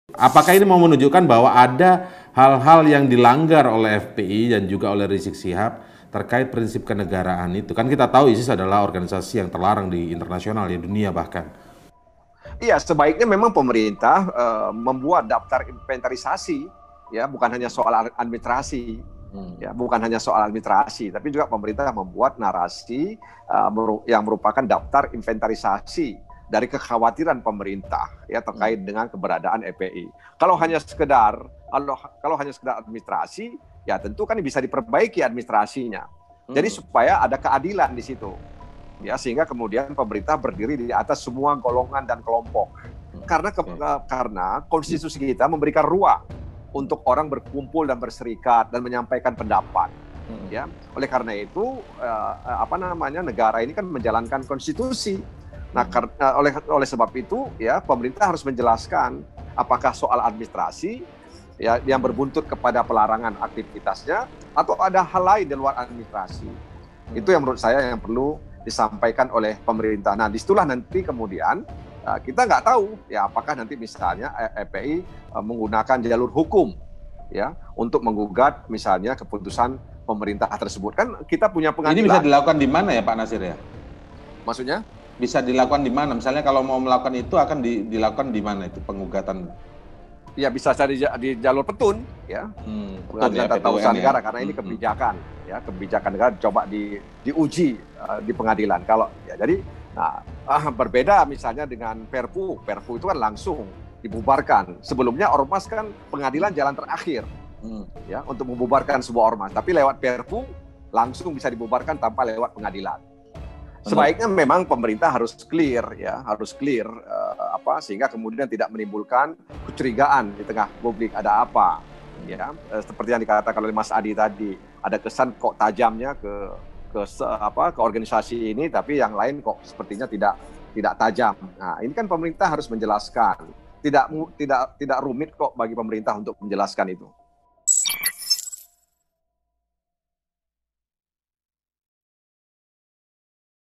Apakah ini mau menunjukkan bahwa ada hal-hal yang dilanggar oleh FPI dan juga oleh Rizik Syihab terkait prinsip kenegaraan itu? Kan kita tahu ISIS adalah organisasi yang terlarang di internasional, ya dunia bahkan. Iya, sebaiknya memang pemerintah membuat daftar inventarisasi, ya, bukan hanya soal administrasi, ya, bukan hanya soal administrasi, tapi juga pemerintah membuat narasi yang merupakan daftar inventarisasi dari kekhawatiran pemerintah, ya, terkait dengan keberadaan FPI. Kalau hanya sekedar administrasi, ya tentu kan bisa diperbaiki administrasinya. Jadi supaya ada keadilan di situ. Ya, sehingga kemudian pemerintah berdiri di atas semua golongan dan kelompok. Karena konstitusi kita memberikan ruang untuk orang berkumpul dan berserikat dan menyampaikan pendapat. Ya, oleh karena itu negara ini kan menjalankan konstitusi. Nah, oleh sebab itu, ya, pemerintah harus menjelaskan apakah soal administrasi, ya, yang berbuntut kepada pelarangan aktivitasnya, atau ada hal lain di luar administrasi. Itu yang menurut saya yang perlu disampaikan oleh pemerintah. Nah, disitulah nanti kemudian kita nggak tahu, ya, apakah nanti misalnya FPI menggunakan jalur hukum, ya, untuk menggugat misalnya keputusan pemerintah tersebut. Kan kita punya pengadilan. Ini bisa dilakukan di mana ya Pak Nasir ya? Maksudnya? Bisa dilakukan di mana? Misalnya kalau mau melakukan itu akan dilakukan di mana itu pengugatan? Ya, bisa di jalur petun, ya, pengadilan tata usaha negara, karena ini kebijakan, ya, kebijakan negara coba diuji di pengadilan. Kalau, ya, jadi, nah, berbeda misalnya dengan Perpu itu kan langsung dibubarkan. Sebelumnya ormas kan pengadilan jalan terakhir, ya, untuk membubarkan sebuah ormas. Tapi lewat Perpu langsung bisa dibubarkan tanpa lewat pengadilan. Sebaiknya memang pemerintah harus clear, ya, sehingga kemudian tidak menimbulkan kecurigaan di tengah publik ada apa, ya, seperti yang dikatakan oleh Mas Adi tadi, ada kesan kok tajamnya ke organisasi ini, tapi yang lain kok sepertinya tidak tajam. Nah, ini kan pemerintah harus menjelaskan, tidak rumit kok bagi pemerintah untuk menjelaskan itu.